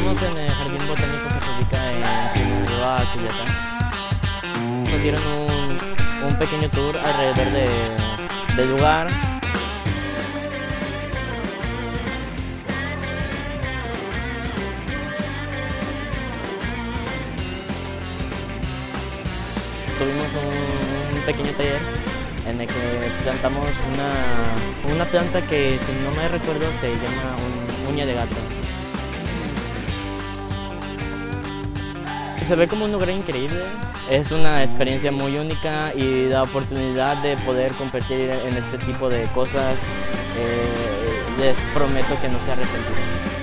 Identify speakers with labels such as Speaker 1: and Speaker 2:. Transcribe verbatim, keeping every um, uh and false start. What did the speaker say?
Speaker 1: estamos en el Jardín Botánico que se ubica en Sinaloa, Culiacán. Nos dieron un, un pequeño tour alrededor de, del lugar. Tuvimos un, un pequeño taller en el que plantamos una, una planta que, si no me recuerdo, se llama un, uña de gato. Se ve como un lugar increíble, es una experiencia muy única y la oportunidad de poder competir en este tipo de cosas, eh, les prometo que no se arrepentirán.